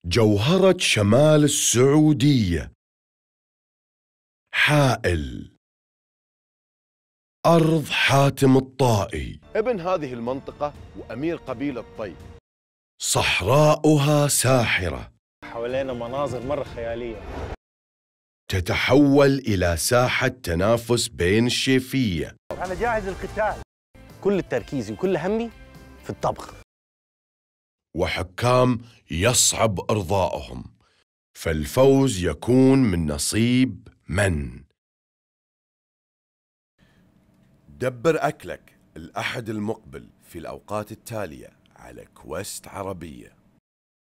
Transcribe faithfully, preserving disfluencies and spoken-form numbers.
جوهرة شمال السعودية. حائل. أرض حاتم الطائي. ابن هذه المنطقة وأمير قبيلة طي. صحراؤها ساحرة. حوالينا مناظر مرة خيالية. تتحول إلى ساحة تنافس بين الشيفية. أنا جاهز للقتال. كل التركيز وكل همي في الطبخ. وحكام يصعب إرضائهم، فالفوز يكون من نصيب من؟ دبر أكلك الأحد المقبل في الأوقات التالية على كويست عربية.